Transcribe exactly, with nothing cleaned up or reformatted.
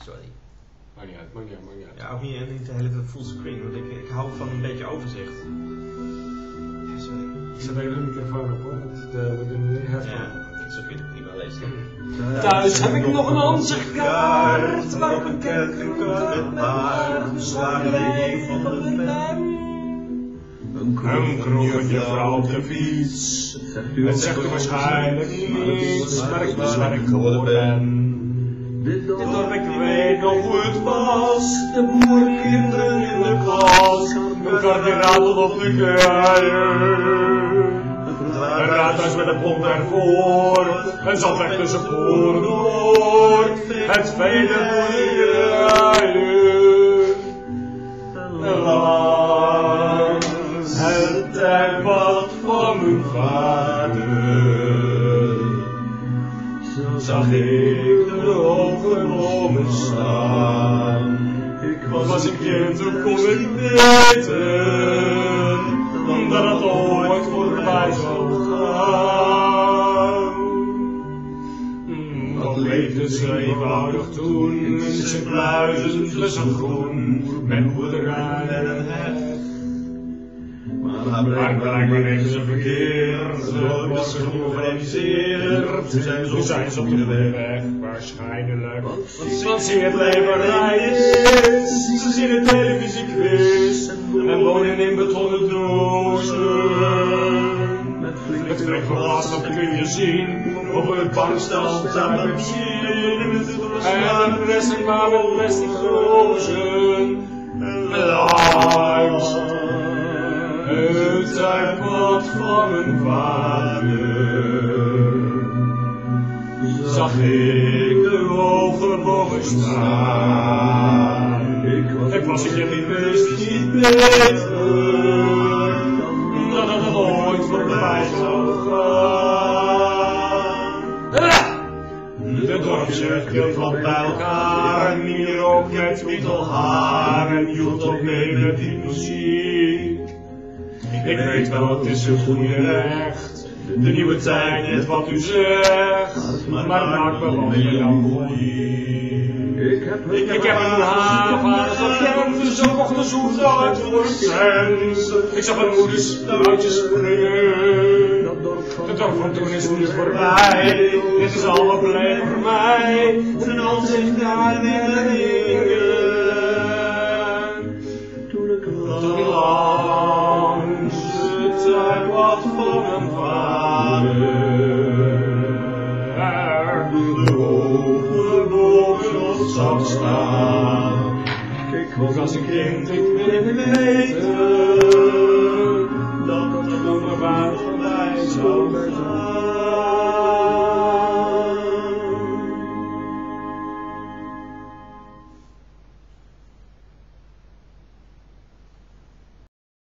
Sorry. Maakt niet uit, maakt niet uit, maakt niet uit. Ja, ook niet, niet de hele tijd fullscreen, want ik, ik hou van een beetje overzicht. Ja, sorry. Ik zet even de microfoon op hoor, want de, we doen nu heftig. Ja, dat is ook weer prima lezen. Thuis heb ik nog een ansichtkaart waarop een kettingkaart met haar geslagen leeg van de lem. Een kroegje vrouw op de fiets, het zegt u waarschijnlijk niets, maar ik wist waar ik geworden ben. Dit dorp, ik weet nog hoe het was, de boerenkinderen in de klas, een kar die ratelt op de keien. Een raadhuis met een pomp ervoor, een zandweg tussen voren door, het vele boerderijen. Langs het tuinpad van mijn vader zag ik de hoge bomen staan. Ik was een kind, toen kon ik weten dat het ooit voorbij zou gaan. Nog leefde ze eenvoudig toen, in zijn pluizen tussen groen, met boerderij en een heg. Maar blijkbaar heeft ze verkeerd, ze was genoeg gerealiseerd, nu zijn ze op de weg, waarschijnlijk. Want ze het leven is, ze zien een televisiequiz en wonen in betonnen dozen. Met flink glas, dat kun je zien, op het bankstel staan met benzine en een plastic maar met plastic dozen. Langs het tuinpad van mijn vader zag ik de hoge bomen staan. Ik was een kind, ik wist niet beter dat het ooit voorbij zou gaan. De dorpsjeugd hield wat bij elkaar en meer ook het haar en hield ook mee met die muziek. Ik weet wel, het is een goede recht, de nieuwe tijd, net wat u zegt, maar maak me wel met jou goeie. Ik heb een haarvader gekend, dus ik mocht een zoet uit voor een cent. Ik zag mijn moeders touwtjes springen. Het dorp van toen is nu voorbij, dit is al wat blijven voor mij. En als ik daar weer hingen, toen ik langs het tuinpad van mijn vader de hoge bomen op zag staan. Ik was als een kind, ik wilde weten dat het onderwater voorbij zou gaan.